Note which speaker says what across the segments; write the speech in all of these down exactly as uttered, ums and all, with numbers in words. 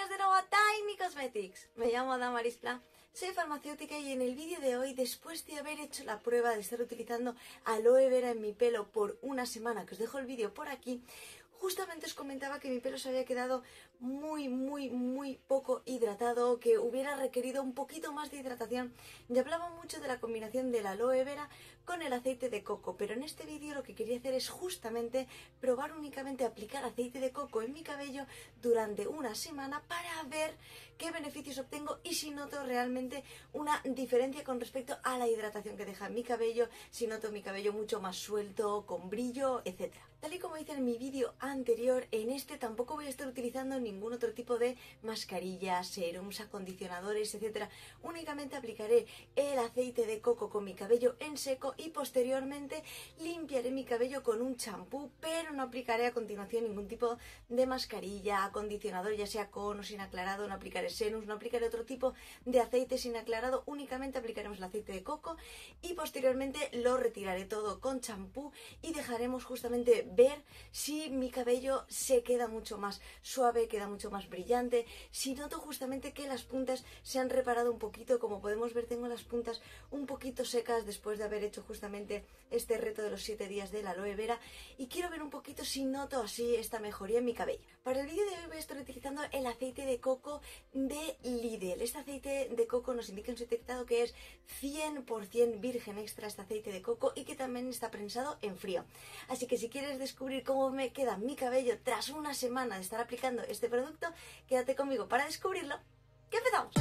Speaker 1: de nuevo a Tiny Cosmetics. Me llamo Damaris Pla, soy farmacéutica y en el vídeo de hoy, después de haber hecho la prueba de estar utilizando aloe vera en mi pelo por una semana, que os dejo el vídeo por aquí, justamente os comentaba que mi pelo se había quedado muy, muy, muy poco hidratado, que hubiera requerido un poquito más de hidratación. Y hablaba mucho de la combinación del aloe vera con el aceite de coco, pero en este vídeo lo que quería hacer es justamente probar únicamente aplicar aceite de coco en mi cabello durante una semana para ver qué beneficios obtengo y si noto realmente una diferencia con respecto a la hidratación que deja mi cabello, si noto mi cabello mucho más suelto, con brillo, etcétera. Tal y como hice en mi vídeo anterior, en este tampoco voy a estar utilizando ningún otro tipo de mascarillas, serums, acondicionadores, etcétera. Únicamente aplicaré el aceite de coco con mi cabello en seco y posteriormente limpiaré mi cabello con un champú, pero no aplicaré a continuación ningún tipo de mascarilla, acondicionador, ya sea con o sin aclarado, no aplicaré serums, no aplicaré otro tipo de aceite sin aclarado, únicamente aplicaremos el aceite de coco y posteriormente lo retiraré todo con champú y dejaremos justamente ver si mi cabello se queda mucho más suave, queda mucho más brillante, si noto justamente que las puntas se han reparado un poquito. Como podemos ver, tengo las puntas un poquito secas después de haber hecho justamente este reto de los siete días de la aloe vera y quiero ver un poquito si noto así esta mejoría en mi cabello. Para el vídeo de hoy voy a estar utilizando el aceite de coco de Lidl. Este aceite de coco nos indica en su etiquetado que es cien por cien virgen extra este aceite de coco y que también está prensado en frío. Así que si quieres descubrir cómo me queda mi cabello tras una semana de estar aplicando este producto, quédate conmigo para descubrirlo. ¡Que empezamos!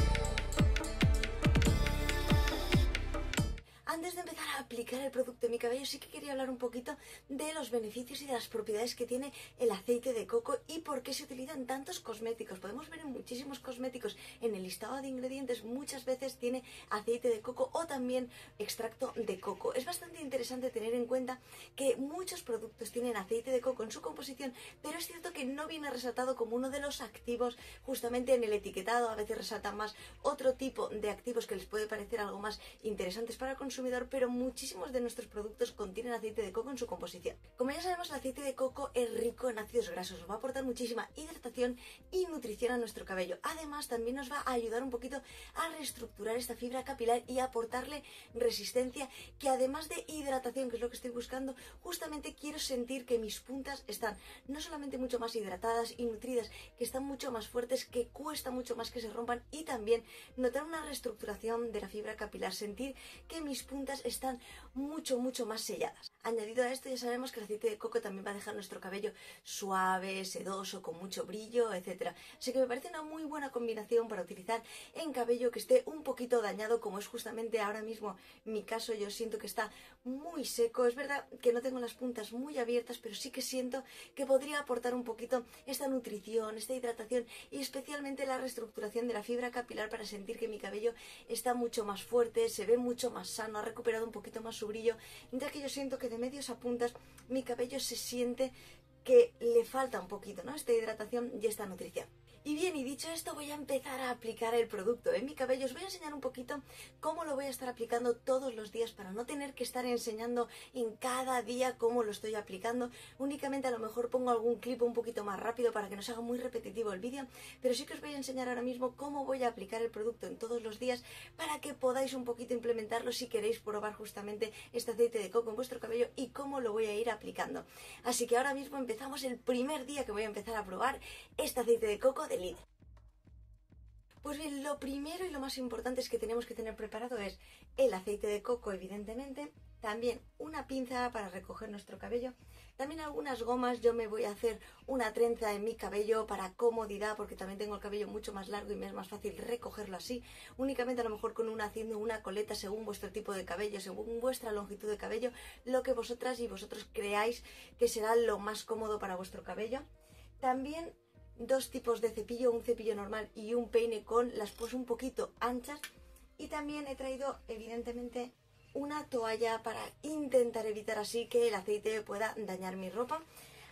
Speaker 1: Antes de empezar a aplicar el producto en mi cabello, sí que quería hablar un poquito de los beneficios y de las propiedades que tiene el aceite de coco y por qué se utilizan tantos cosméticos. Podemos ver en muchísimos cosméticos, en el listado de ingredientes, muchas veces tiene aceite de coco o también extracto de coco. Es bastante interesante tener en cuenta que muchos productos tienen aceite de coco en su composición, pero es cierto que no viene resaltado como uno de los activos justamente en el etiquetado. A veces resaltan más otro tipo de activos que les puede parecer algo más interesantes para el consumidor, pero muchísimos de nuestros productos contienen aceite de coco en su composición. Como ya sabemos, el aceite de coco es rico en ácidos grasos, nos va a aportar muchísima hidratación y nutrición a nuestro cabello. Además, también nos va a ayudar un poquito a reestructurar esta fibra capilar y a aportarle resistencia, que además de hidratación, que es lo que estoy buscando, justamente quiero sentir que mis puntas están no solamente mucho más hidratadas y nutridas, que están mucho más fuertes, que cuesta mucho más que se rompan, y también notar una reestructuración de la fibra capilar, sentir que mis puntas están mucho mucho más selladas. Añadido a esto, ya sabemos que el aceite de coco también va a dejar nuestro cabello suave, sedoso, con mucho brillo, etcétera. Así que me parece una muy buena combinación para utilizar en cabello que esté un poquito dañado, como es justamente ahora mismo mi caso. Yo siento que está muy seco. Es verdad que no tengo las puntas muy abiertas, pero sí que siento que podría aportar un poquito esta nutrición, esta hidratación y especialmente la reestructuración de la fibra capilar para sentir que mi cabello está mucho más fuerte, se ve mucho más sano, ha recuperado un poquito más su brillo, mientras que yo siento que de medios a puntas mi cabello se siente que le falta un poquito, ¿no?, esta hidratación y esta nutrición. Y bien, y dicho esto, voy a empezar a aplicar el producto en mi cabello. Os voy a enseñar un poquito cómo lo voy a estar aplicando todos los días para no tener que estar enseñando en cada día cómo lo estoy aplicando. Únicamente a lo mejor pongo algún clip un poquito más rápido para que no se haga muy repetitivo el vídeo, pero sí que os voy a enseñar ahora mismo cómo voy a aplicar el producto en todos los días para que podáis un poquito implementarlo si queréis probar justamente este aceite de coco en vuestro cabello y cómo lo voy a ir aplicando. Así que ahora mismo empezamos el primer día que voy a empezar a probar este aceite de coco de Lidl. Pues bien, lo primero y lo más importante es que tenemos que tener preparado es el aceite de coco, evidentemente, también una pinza para recoger nuestro cabello, también algunas gomas. Yo me voy a hacer una trenza en mi cabello para comodidad, porque también tengo el cabello mucho más largo y me es más fácil recogerlo así, únicamente a lo mejor con una haciendo una coleta según vuestro tipo de cabello, según vuestra longitud de cabello, lo que vosotras y vosotros creáis que será lo más cómodo para vuestro cabello. También dos tipos de cepillo, un cepillo normal y un peine con las pues un poquito anchas, y también he traído evidentemente una toalla para intentar evitar así que el aceite pueda dañar mi ropa.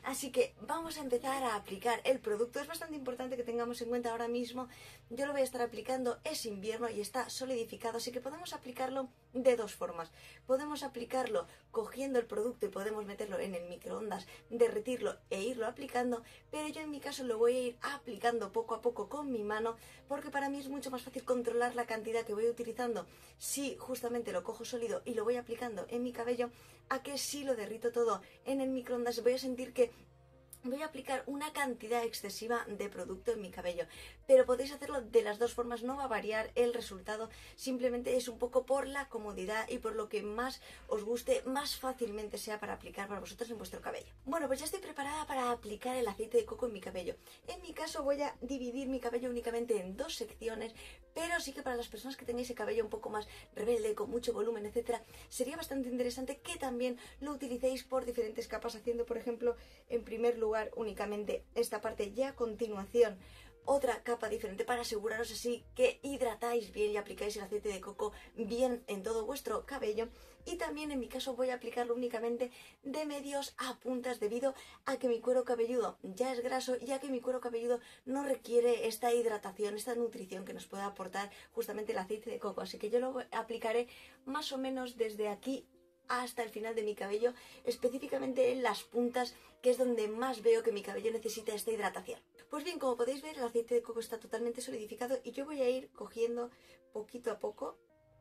Speaker 1: Así que vamos a empezar a aplicar el producto. Es bastante importante que tengamos en cuenta ahora mismo, yo lo voy a estar aplicando, es invierno y está solidificado, así que podemos aplicarlo de dos formas. Podemos aplicarlo cogiendo el producto y podemos meterlo en el microondas, derretirlo e irlo aplicando, pero yo en mi caso lo voy a ir aplicando poco a poco con mi mano, porque para mí es mucho más fácil controlar la cantidad que voy utilizando si justamente lo cojo sólido y lo voy aplicando en mi cabello, a que si lo derrito todo en el microondas voy a sentir que voy a aplicar una cantidad excesiva de producto en mi cabello. Pero podéis hacerlo de las dos formas, no va a variar el resultado, simplemente es un poco por la comodidad y por lo que más os guste, más fácilmente sea para aplicar para vosotros en vuestro cabello. Bueno, pues ya estoy preparada para aplicar el aceite de coco en mi cabello. En mi caso voy a dividir mi cabello únicamente en dos secciones, pero sí que para las personas que tenéis el cabello un poco más rebelde, con mucho volumen, etcétera, sería bastante interesante que también lo utilicéis por diferentes capas, haciendo, por ejemplo, en primer lugar únicamente esta parte y a continuación otra capa diferente, para aseguraros así que hidratáis bien y aplicáis el aceite de coco bien en todo vuestro cabello. Y también en mi caso voy a aplicarlo únicamente de medios a puntas, debido a que mi cuero cabelludo ya es graso y a que mi cuero cabelludo no requiere esta hidratación, esta nutrición que nos puede aportar justamente el aceite de coco. Así que yo lo aplicaré más o menos desde aquí hasta el final de mi cabello, específicamente en las puntas, que es donde más veo que mi cabello necesita esta hidratación. Pues bien, como podéis ver, el aceite de coco está totalmente solidificado y yo voy a ir cogiendo poquito a poco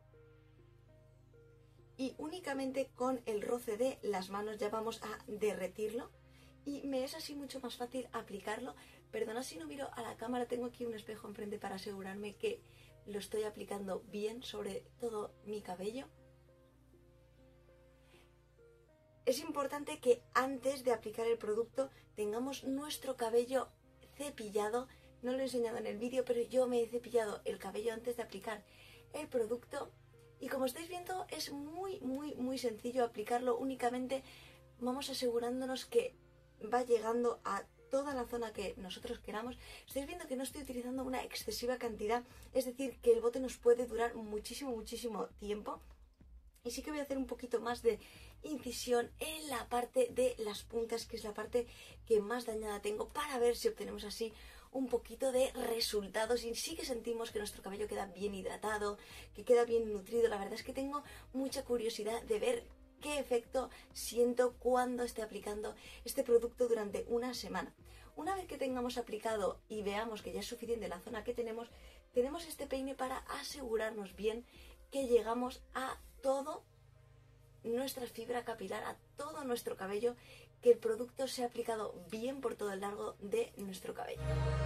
Speaker 1: y únicamente con el roce de las manos ya vamos a derretirlo y me es así mucho más fácil aplicarlo. Perdona si no miro a la cámara, tengo aquí un espejo enfrente para asegurarme que lo estoy aplicando bien sobre todo mi cabello. Es importante que antes de aplicar el producto tengamos nuestro cabello cepillado. No lo he enseñado en el vídeo, pero yo me he cepillado el cabello antes de aplicar el producto. Y como estáis viendo, es muy, muy, muy sencillo aplicarlo. Únicamente vamos asegurándonos que va llegando a toda la zona que nosotros queramos. Estáis viendo que no estoy utilizando una excesiva cantidad, es decir, que el bote nos puede durar muchísimo, muchísimo tiempo. Y sí que voy a hacer un poquito más de incisión en la parte de las puntas, que es la parte que más dañada tengo, para ver si obtenemos así un poquito de resultados y sí que sentimos que nuestro cabello queda bien hidratado, que queda bien nutrido. La verdad es que tengo mucha curiosidad de ver qué efecto siento cuando esté aplicando este producto durante una semana. Una vez que tengamos aplicado y veamos que ya es suficiente la zona que tenemos, tenemos este peine para asegurarnos bien que llegamos a todo nuestra fibra capilar, a todo nuestro cabello, que el producto se ha aplicado bien por todo el largo de nuestro cabello.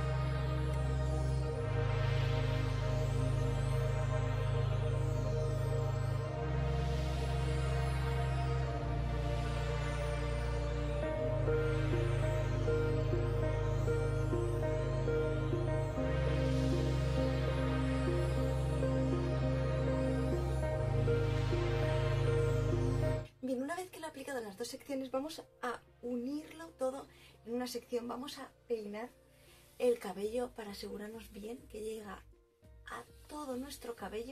Speaker 1: Bien, una vez que lo he aplicado en las dos secciones, vamos a unirlo todo en una sección. Vamos a peinar el cabello para asegurarnos bien que llega a todo nuestro cabello.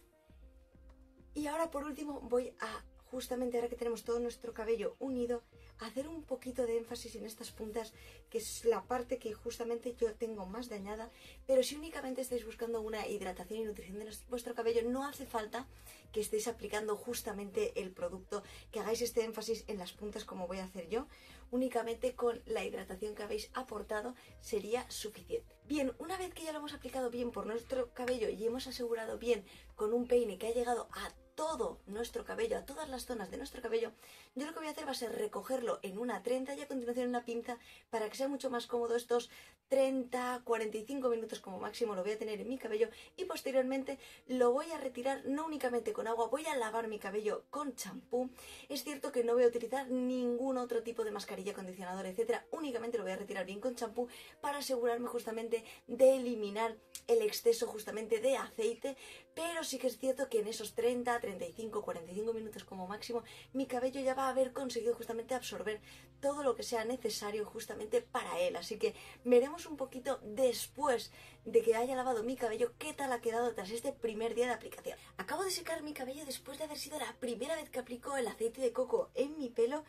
Speaker 1: Y ahora por último voy a, justamente ahora que tenemos todo nuestro cabello unido, hacer un poquito de énfasis en estas puntas, que es la parte que justamente yo tengo más dañada. Pero si únicamente estáis buscando una hidratación y nutrición de vuestro cabello, no hace falta que estéis aplicando justamente el producto, que hagáis este énfasis en las puntas como voy a hacer yo. Únicamente con la hidratación que habéis aportado sería suficiente. Bien, una vez que ya lo hemos aplicado bien por nuestro cabello y hemos asegurado bien con un peine que ha llegado a todo nuestro cabello, a todas las zonas de nuestro cabello, yo lo que voy a hacer va a ser recogerlo en una trenza y a continuación en una pinza, para que sea mucho más cómodo. Estos treinta a cuarenta y cinco minutos como máximo lo voy a tener en mi cabello y posteriormente lo voy a retirar, no únicamente con agua, voy a lavar mi cabello con champú. Es cierto que no voy a utilizar ningún otro tipo de mascarilla, acondicionador, etcétera, únicamente lo voy a retirar bien con champú para asegurarme justamente de eliminar el exceso justamente de aceite. Pero sí que es cierto que en esos treinta, treinta y cinco, cuarenta y cinco minutos como máximo mi cabello ya va a haber conseguido justamente absorber todo lo que sea necesario justamente para él. Así que veremos un poquito después de que haya lavado mi cabello qué tal ha quedado tras este primer día de aplicación. Acabo de secar mi cabello después de haber sido la primera vez que aplico el aceite de coco en mi pelo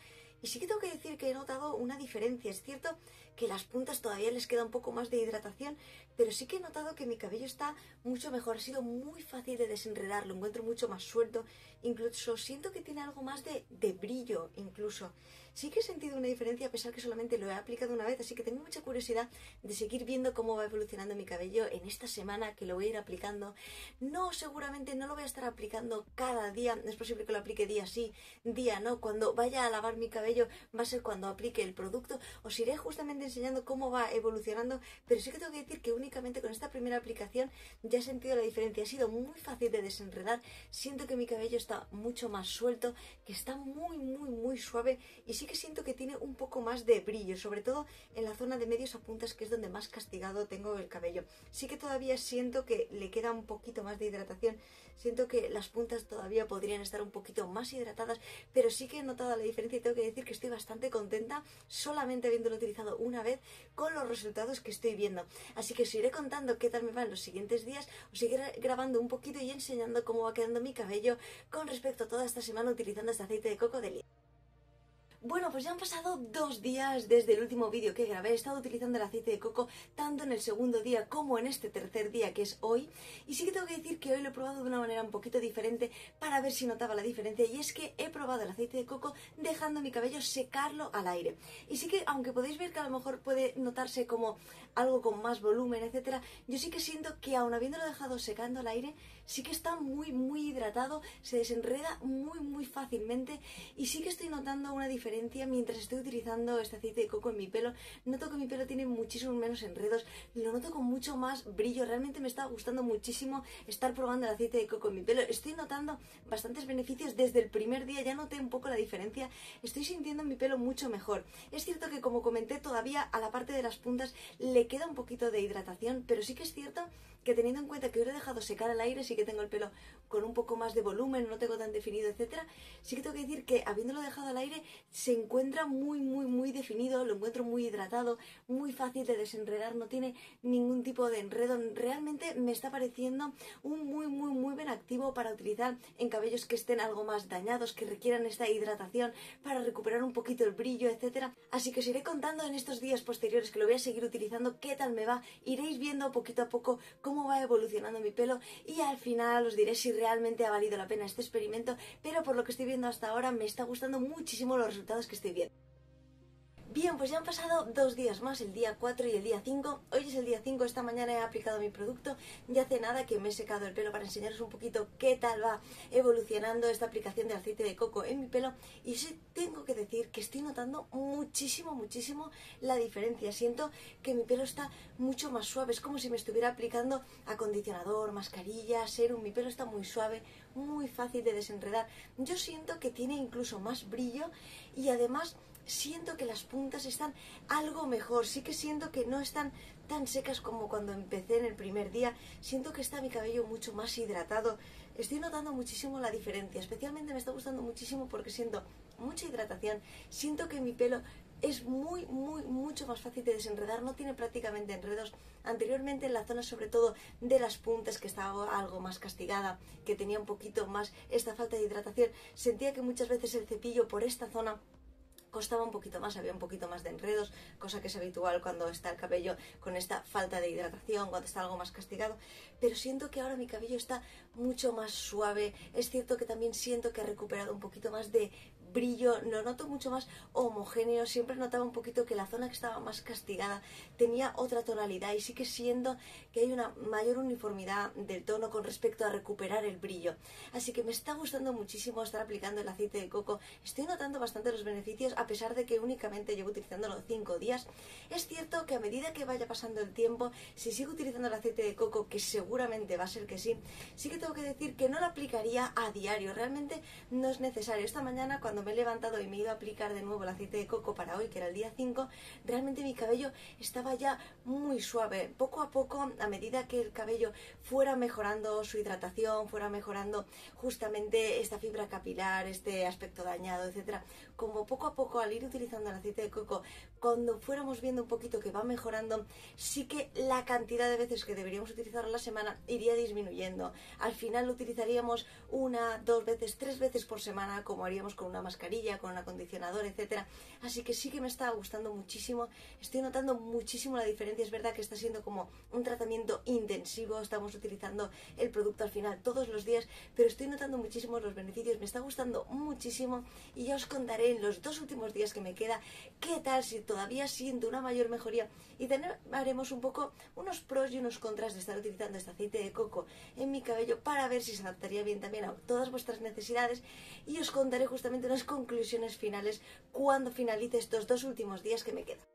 Speaker 1: Y sí que tengo que decir que he notado una diferencia. Es cierto que las puntas todavía les queda un poco más de hidratación, pero sí que he notado que mi cabello está mucho mejor. Ha sido muy fácil de desenredar, lo encuentro mucho más suelto. Incluso siento que tiene algo más de, de brillo, incluso. Sí que he sentido una diferencia a pesar que solamente lo he aplicado una vez, así que tengo mucha curiosidad de seguir viendo cómo va evolucionando mi cabello en esta semana que lo voy a ir aplicando. No, seguramente no lo voy a estar aplicando cada día, es posible que lo aplique día sí, día no. Cuando vaya a lavar mi cabello va a ser cuando aplique el producto. Os iré justamente enseñando cómo va evolucionando, pero sí que tengo que decir que únicamente con esta primera aplicación ya he sentido la diferencia. Ha sido muy fácil de desenredar, siento que mi cabello está mucho más suelto, que está muy muy muy suave y sí que siento que tiene un poco más de brillo, sobre todo en la zona de medios a puntas, que es donde más castigado tengo el cabello. Sí que todavía siento que le queda un poquito más de hidratación, siento que las puntas todavía podrían estar un poquito más hidratadas, pero sí que he notado la diferencia y tengo que decir que estoy bastante contenta solamente habiéndolo utilizado una vez con los resultados que estoy viendo. Así que os iré contando qué tal me va en los siguientes días, os seguiré grabando un poquito y enseñando cómo va quedando mi cabello con respecto a toda esta semana utilizando este aceite de coco de Lía. Bueno, pues ya han pasado dos días desde el último vídeo que grabé. He estado utilizando el aceite de coco tanto en el segundo día como en este tercer día, que es hoy. Y sí que tengo que decir que hoy lo he probado de una manera un poquito diferente para ver si notaba la diferencia. Y es que he probado el aceite de coco dejando mi cabello secarlo al aire. Y sí que, aunque podéis ver que a lo mejor puede notarse como algo con más volumen, etcétera, yo sí que siento que aun habiéndolo dejado secando al aire, sí que está muy, muy hidratado, se desenreda muy, muy fácilmente. Y sí que estoy notando una diferencia mientras estoy utilizando este aceite de coco en mi pelo. Noto que mi pelo tiene muchísimos menos enredos, lo noto con mucho más brillo. Realmente me está gustando muchísimo estar probando el aceite de coco en mi pelo. Estoy notando bastantes beneficios desde el primer día, ya noté un poco la diferencia. Estoy sintiendo mi pelo mucho mejor. Es cierto que, como comenté, todavía a la parte de las puntas le queda un poquito de hidratación, pero sí que es cierto que, teniendo en cuenta que hoy lo he dejado secar al aire, sí que tengo el pelo con un poco más de volumen, no tengo tan definido, etcétera. Sí que tengo que decir que, habiéndolo dejado al aire, se encuentra muy, muy, muy definido, lo encuentro muy hidratado, muy fácil de desenredar, no tiene ningún tipo de enredo. Realmente me está pareciendo un muy, muy, muy buen activo para utilizar en cabellos que estén algo más dañados, que requieran esta hidratación para recuperar un poquito el brillo, etcétera. Así que os iré contando en estos días posteriores, que lo voy a seguir utilizando, qué tal me va. Iréis viendo poquito a poco cómo va evolucionando mi pelo y al final os diré si realmente ha valido la pena este experimento, pero por lo que estoy viendo hasta ahora me está gustando muchísimo los resultados que estoy viendo. Bien, pues ya han pasado dos días más, el día cuatro y el día cinco. Hoy es el día cinco, esta mañana he aplicado mi producto. Ya hace nada que me he secado el pelo para enseñaros un poquito qué tal va evolucionando esta aplicación de aceite de coco en mi pelo. Y sí tengo que decir que estoy notando muchísimo, muchísimo la diferencia. Siento que mi pelo está mucho más suave, es como si me estuviera aplicando acondicionador, mascarilla, serum. Mi pelo está muy suave, muy fácil de desenredar. Yo siento que tiene incluso más brillo y además siento que las puntas están algo mejor. Sí que siento que no están tan secas como cuando empecé en el primer día. Siento que está mi cabello mucho más hidratado. Estoy notando muchísimo la diferencia. Especialmente me está gustando muchísimo porque siento mucha hidratación. Siento que mi pelo es muy, muy, mucho más fácil de desenredar. No tiene prácticamente enredos. Anteriormente, en la zona sobre todo de las puntas, que estaba algo más castigada, que tenía un poquito más esta falta de hidratación, sentía que muchas veces el cepillo por esta zona costaba un poquito más, había un poquito más de enredos, cosa que es habitual cuando está el cabello con esta falta de hidratación, cuando está algo más castigado. Pero siento que ahora mi cabello está mucho más suave. Es cierto que también siento que ha recuperado un poquito más de brillo, lo noto mucho más homogéneo. Siempre notaba un poquito que la zona que estaba más castigada tenía otra tonalidad, y sí que siento que hay una mayor uniformidad del tono con respecto a recuperar el brillo. Así que me está gustando muchísimo estar aplicando el aceite de coco. Estoy notando bastante los beneficios, a pesar de que únicamente llevo utilizándolo cinco días. Es cierto que a medida que vaya pasando el tiempo, si sigo utilizando el aceite de coco, que seguramente va a ser que sí, sí que tengo que decir que no lo aplicaría a diario. Realmente no es necesario. Esta mañana, cuando me he levantado y me he ido a aplicar de nuevo el aceite de coco para hoy, que era el día cinco, realmente mi cabello estaba ya muy suave. Poco a poco, a medida que el cabello fuera mejorando su hidratación, fuera mejorando justamente esta fibra capilar, este aspecto dañado, etcétera, como poco a poco, al ir utilizando el aceite de coco, cuando fuéramos viendo un poquito que va mejorando, sí que la cantidad de veces que deberíamos utilizarlo a la semana iría disminuyendo. Al final lo utilizaríamos una, dos veces, tres veces por semana, como haríamos con una mascarilla mascarilla, con un acondicionador, etcétera. Así que sí que me está gustando muchísimo, estoy notando muchísimo la diferencia. Es verdad que está siendo como un tratamiento intensivo, estamos utilizando el producto al final todos los días, pero estoy notando muchísimo los beneficios, me está gustando muchísimo y ya os contaré en los dos últimos días que me queda qué tal, si todavía siento una mayor mejoría, y también haremos un poco unos pros y unos contras de estar utilizando este aceite de coco en mi cabello para ver si se adaptaría bien también a todas vuestras necesidades, y os contaré justamente unas conclusiones finales cuando finalice estos dos últimos días que me quedan.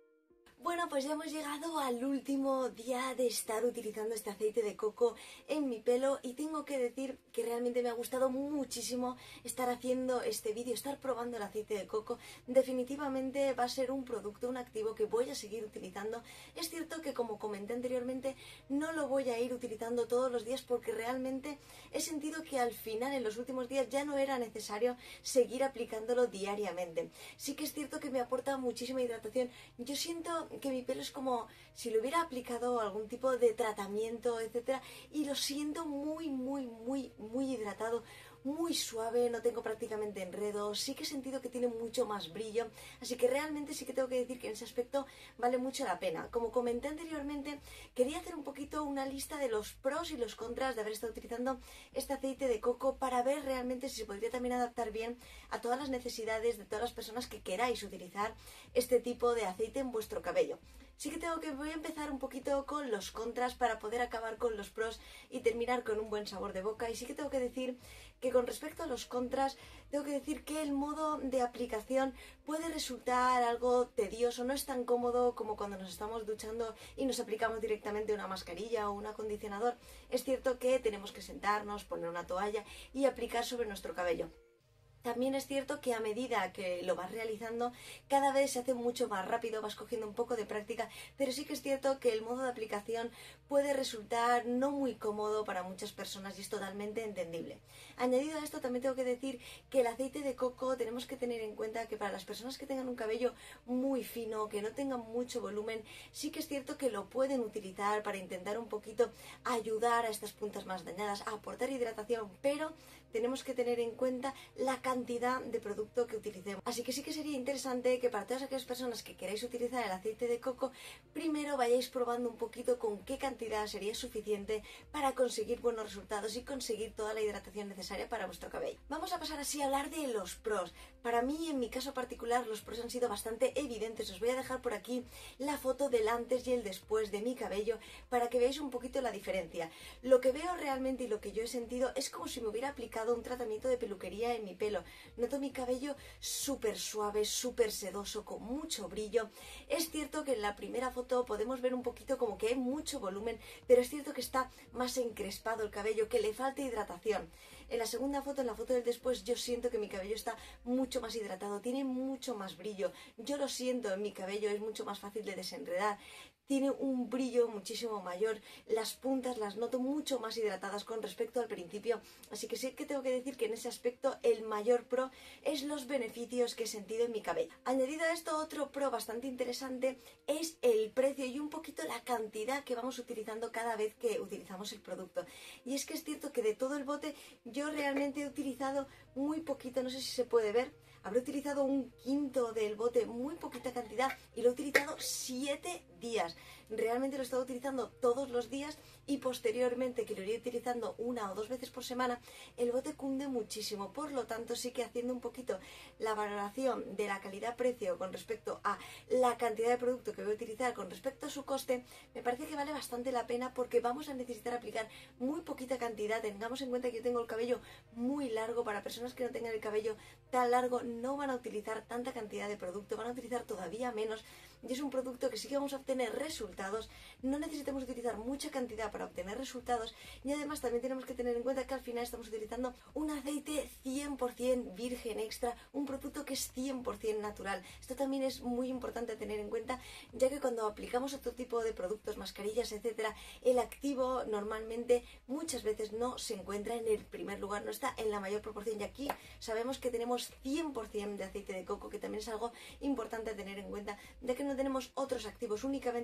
Speaker 1: Bueno, pues ya hemos llegado al último día de estar utilizando este aceite de coco en mi pelo y tengo que decir que realmente me ha gustado muchísimo estar haciendo este vídeo, estar probando el aceite de coco. Definitivamente va a ser un producto, un activo que voy a seguir utilizando. Es cierto que, como comenté anteriormente, no lo voy a ir utilizando todos los días porque realmente he sentido que al final, en los últimos días, ya no era necesario seguir aplicándolo diariamente. Sí que es cierto que me aporta muchísima hidratación. Yo siento que mi pelo es como si le hubiera aplicado algún tipo de tratamiento, etcétera, y lo siento muy, muy, muy, muy hidratado, muy suave, no tengo prácticamente enredos, sí que he sentido que tiene mucho más brillo, así que realmente sí que tengo que decir que en ese aspecto vale mucho la pena. Como comenté anteriormente, quería hacer un poquito una lista de los pros y los contras de haber estado utilizando este aceite de coco para ver realmente si se podría también adaptar bien a todas las necesidades de todas las personas que queráis utilizar este tipo de aceite en vuestro cabello. Sí que tengo que voy a empezar un poquito con los contras para poder acabar con los pros y terminar con un buen sabor de boca. Y sí que tengo que decir que con respecto a los contras, tengo que decir que el modo de aplicación puede resultar algo tedioso, no es tan cómodo como cuando nos estamos duchando y nos aplicamos directamente una mascarilla o un acondicionador. Es cierto que tenemos que sentarnos, poner una toalla y aplicar sobre nuestro cabello. También es cierto que a medida que lo vas realizando, cada vez se hace mucho más rápido, vas cogiendo un poco de práctica, pero sí que es cierto que el modo de aplicación puede resultar no muy cómodo para muchas personas y es totalmente entendible. Añadido a esto, también tengo que decir que el aceite de coco tenemos que tener en cuenta que para las personas que tengan un cabello muy fino, que no tengan mucho volumen, sí que es cierto que lo pueden utilizar para intentar un poquito ayudar a estas puntas más dañadas, a aportar hidratación, pero tenemos que tener en cuenta la cantidad de producto que utilicemos. Así que sí que sería interesante que para todas aquellas personas que queráis utilizar el aceite de coco, primero vayáis probando un poquito con qué cantidad sería suficiente para conseguir buenos resultados y conseguir toda la hidratación necesaria para vuestro cabello. Vamos a pasar así a hablar de los pros. Para mí, en mi caso particular, los pros han sido bastante evidentes. Os voy a dejar por aquí la foto del antes y el después de mi cabello para que veáis un poquito la diferencia. Lo que veo realmente y lo que yo he sentido es como si me hubiera aplicado un tratamiento de peluquería en mi pelo. Noto mi cabello súper suave, súper sedoso, con mucho brillo. Es cierto que en la primera foto podemos ver un poquito como que hay mucho volumen, pero es cierto que está más encrespado el cabello, que le falta hidratación. En la segunda foto, en la foto del después, yo siento que mi cabello está mucho más hidratado, tiene mucho más brillo. Yo lo siento en mi cabello, es mucho más fácil de desenredar. Tiene un brillo muchísimo mayor, las puntas las noto mucho más hidratadas con respecto al principio, así que sí que tengo que decir que en ese aspecto el mayor pro es los beneficios que he sentido en mi cabello. Añadido a esto, otro pro bastante interesante es el precio y un poquito la cantidad que vamos utilizando cada vez que utilizamos el producto. Y es que es cierto que de todo el bote yo realmente he utilizado muy poquito, no sé si se puede ver. Habré utilizado un quinto del bote, muy poquita cantidad, y lo he utilizado siete días. Realmente lo he estado utilizando todos los días y posteriormente, que lo iré utilizando una o dos veces por semana, el bote cunde muchísimo. Por lo tanto, sí que haciendo un poquito la valoración de la calidad-precio con respecto a la cantidad de producto que voy a utilizar con respecto a su coste, me parece que vale bastante la pena porque vamos a necesitar aplicar muy poquita cantidad. Tengamos en cuenta que yo tengo el cabello muy largo. Para personas que no tengan el cabello tan largo no van a utilizar tanta cantidad de producto, van a utilizar todavía menos, y es un producto que sí que vamos a obtener resultados. No necesitamos utilizar mucha cantidad para obtener resultados, y además también tenemos que tener en cuenta que al final estamos utilizando un aceite cien por cien virgen extra, un producto que es cien por cien natural. Esto también es muy importante tener en cuenta, ya que cuando aplicamos otro tipo de productos, mascarillas, etcétera, el activo normalmente muchas veces no se encuentra en el primer lugar, no está en la mayor proporción, y aquí sabemos que tenemos cien por cien de aceite de coco, que también es algo importante a tener en cuenta, ya que no tenemos otros activos, únicamente vamos a obtener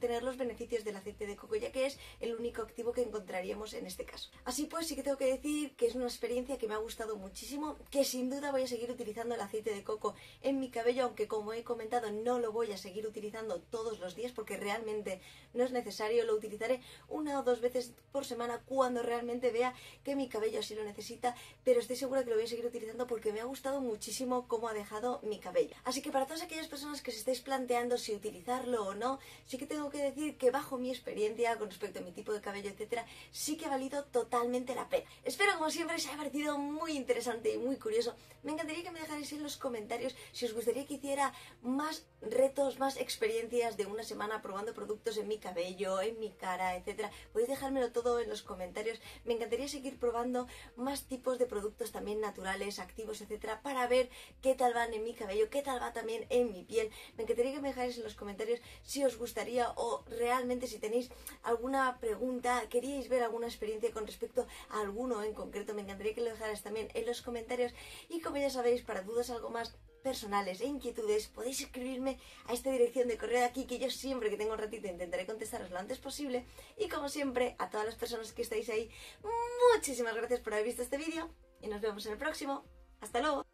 Speaker 1: obtener los beneficios del aceite de coco, ya que es el único activo que encontraríamos en este caso. Así pues, sí que tengo que decir que es una experiencia que me ha gustado muchísimo, que sin duda voy a seguir utilizando el aceite de coco en mi cabello, aunque como he comentado no lo voy a seguir utilizando todos los días porque realmente no es necesario, lo utilizaré una o dos veces por semana cuando realmente vea que mi cabello así lo necesita, pero estoy segura que lo voy a seguir utilizando porque me ha gustado muchísimo cómo ha dejado mi cabello. Así que para todas aquellas personas que se estáis planteando si utilizarlo o no, sí que tengo que decir que bajo mi experiencia con respecto a mi tipo de cabello, etcétera, sí que ha valido totalmente la pena. Espero, como siempre, os haya parecido muy interesante y muy curioso. Me encantaría que me dejarais en los comentarios si os gustaría que hiciera más retos, más experiencias de una semana probando productos en mi cabello, en mi cara, etcétera. Podéis dejármelo todo en los comentarios. Me encantaría seguir probando más tipos de productos también naturales, activos, etcétera, para ver qué tal van en mi cabello, qué tal va también en mi piel. Me encantaría que me dejáis en los comentarios si os gustaría o realmente si tenéis alguna pregunta, queríais ver alguna experiencia con respecto a alguno en concreto. Me encantaría que lo dejarais también en los comentarios. Y como ya sabéis, para dudas algo más personales e inquietudes, podéis escribirme a esta dirección de correo de aquí, que yo siempre que tengo un ratito intentaré contestaros lo antes posible. Y como siempre, a todas las personas que estáis ahí, muchísimas gracias por haber visto este vídeo y nos vemos en el próximo. ¡Hasta luego!